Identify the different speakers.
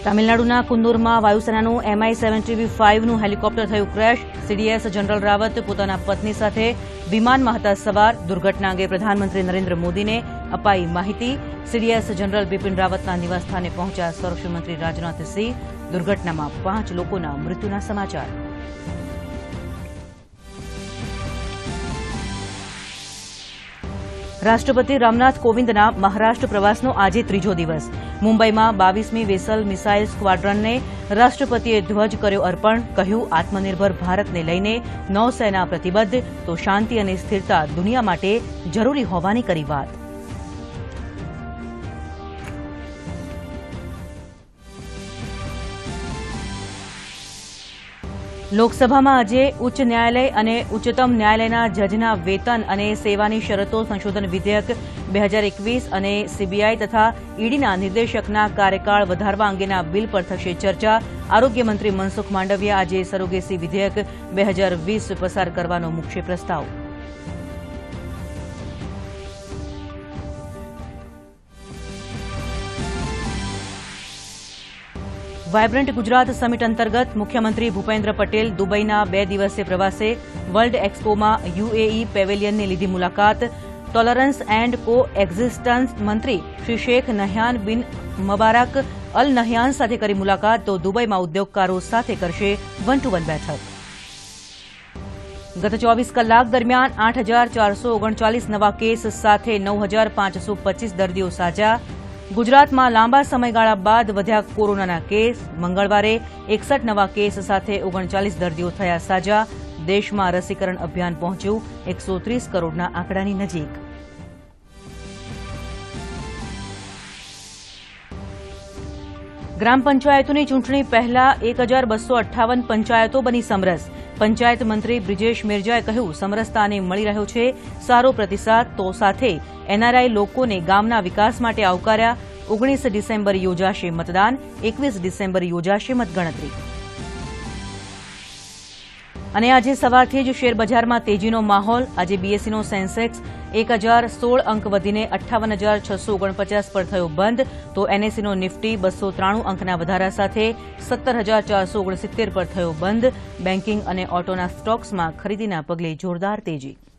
Speaker 1: તમિલનાડુના કુન્નુરમાં વાયુસેનાનું MI-17V5નું હેલિકોપ્ટર થયું ક્રેશ। CDS જનરલ રાવત પોતાના પત્ની સાથે વિમાનમાં હતા સવાર। દુર્ઘટના અંગે પ્રધાનમંત્રી નરેન્દ્ર મોદીને અપાઈ માહિતી। CDS જનરલ બિપિન રાવતના નિવાસસ્થાને પહોંચ્યા સંરક્ષણ મંત્રી રાજનાથ સિંહ। દુર્ઘટનામાં 5 લોકોના મૃત્યુના સમાચાર। રાષ્ટ્રપતિ રામનાથ કોવિંદના મહારાષ્ટ્ર પ્રવાસનો આજે ત્રીજો દિવસ। મુંબઈમાં 22મી વેસલ મિસાઇલ સ્ક્વાડ્રનને રાષ્ટ્રપતિએ ધ્વજ કર્યો અર્પણ। કહ્યું, આત્મનિર્ભર ભારતને લઈને નૌસેના પ્રતિબદ્ધ, તો શાંતિ અને સ્થિરતા દુનિયા માટે જરૂરી હોવાની કરી વાત। લોકસભામાં આજે ઉચ્ચ ન્યાયાલય અને ઉચ્ચતમ ન્યાયાલયના જજના વેતન અને સેવાની શરતો સંશોધન વિધેયક 2021 અને સીબીઆઈ તથા ઈડીના નિર્દેશકના કાર્યકાળ વધારવા અંગેના બિલ પર થશે ચર્ચા। આરોગ્ય મંત્રી મનસુખ માંડવિયા આજે સરોગેસી વિધેયક 2020 પસાર કરવાનો મૂકશે પ્રસ્તાવ। વાયબ્રન્ટ ગુજરાત સમિટ અંતર્ગત મુખ્યમંત્રી ભૂપેન્દ્ર પટેલ દુબઈના 2 દિવસીય પ્રવાસે। વર્લ્ડ એક્સપોમાં UAE પેવેલિયનની લીધી મુલાકાત। ટોલરન્સ એન્ડ કો એક્ઝિસ્ટન્સ મંત્રી શ્રી શેખ નહયાન બિન મબારક અલ નહયાન સાથે કરી મુલાકાત, તો દુબઈમાં ઉદ્યોગકારો સાથે કરશે 1-to-1 બેઠક। ગત 24 કલાક દરમિયાન 8,439 નવા કેસ સાથે 9,525 દર્દીઓ સાજા। ગુજરાતમાં લાંબા સમયગાળા બાદ વધ્યા કોરોનાના કેસ। મંગળવારે 61 નવા કેસ સાથે 39 દર્દીઓ થયા સાજા। દેશમાં રસીકરણ અભિયાન પહોંચ્યું 130 કરોડના આંકડાની નજીક। ગ્રામ પંચાયતોની ચૂંટણી પહેલા 1,258 પંચાયતો બની સમરસ। પંચાયત મંત્રી બ્રિજેશ મેરજાએ કહ્યું, સમરસતાને મળી રહ્યો છે સારો પ્રતિસાદ, તો સાથે NRI લોકોને ગામના વિકાસ માટે આવકાર્યા। 19 ડિસેમ્બર યોજાશે મતદાન, 21 ડિસેમ્બર યોજાશે મતગણતરી। અને આજે સવારથી જ શેરબજારમાં તેજીનો માહોલ। આજે BSEનો સેન્સેક્સ 1,016 અંક વધીને 58,649 પર થયો બંધ, તો NSEનો નિફ્ટી 293 અંકના વધારા સાથે 17,469 પર થયો બંધ। બેન્કિંગ અને ઓટોના સ્ટોક્સમાં ખરીદીના પગલે જોરદાર તેજી।